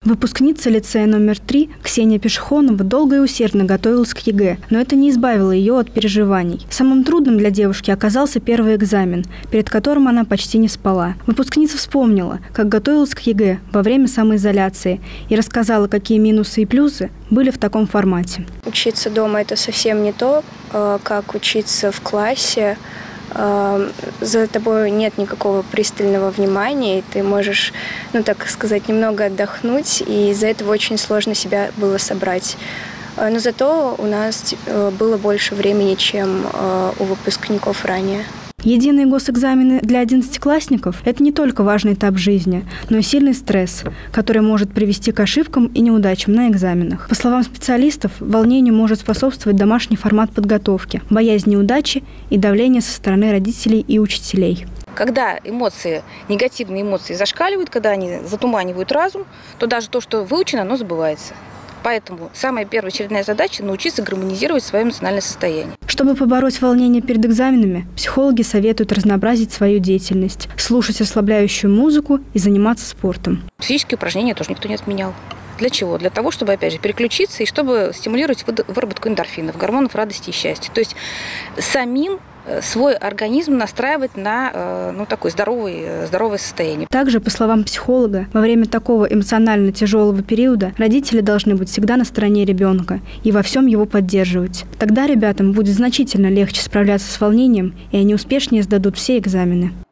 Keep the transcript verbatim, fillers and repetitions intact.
Выпускница лицея номер три Ксения Пешехонова долго и усердно готовилась к ЕГЭ, но это не избавило ее от переживаний. Самым трудным для девушки оказался первый экзамен, перед которым она почти не спала. Выпускница вспомнила, как готовилась к ЕГЭ во время самоизоляции и рассказала, какие минусы и плюсы были в таком формате. Учиться дома – это совсем не то, как учиться в классе. За тобой нет никакого пристального внимания, и ты можешь, ну так сказать, немного отдохнуть, и из-за этого очень сложно себя было собрать. Но зато у нас было больше времени, чем у выпускников ранее. Единые госэкзамены для одиннадцатиклассников – это не только важный этап жизни, но и сильный стресс, который может привести к ошибкам и неудачам на экзаменах. По словам специалистов, волнению может способствовать домашний формат подготовки, боязнь неудачи и давление со стороны родителей и учителей. Когда эмоции, негативные эмоции зашкаливают, когда они затуманивают разум, то даже то, что выучено, оно забывается. Поэтому самая первоочередная задача – научиться гармонизировать свое эмоциональное состояние. Чтобы побороть волнение перед экзаменами, психологи советуют разнообразить свою деятельность, слушать расслабляющую музыку и заниматься спортом. Физические упражнения тоже никто не отменял. Для чего? Для того, чтобы, опять же, переключиться и чтобы стимулировать выработку эндорфинов, гормонов радости и счастья. То есть самим свой организм настраивать на ну, такое здоровое, здоровое состояние. Также, по словам психолога, во время такого эмоционально тяжелого периода родители должны быть всегда на стороне ребенка и во всем его поддерживать. Тогда ребятам будет значительно легче справляться с волнением, и они успешнее сдадут все экзамены.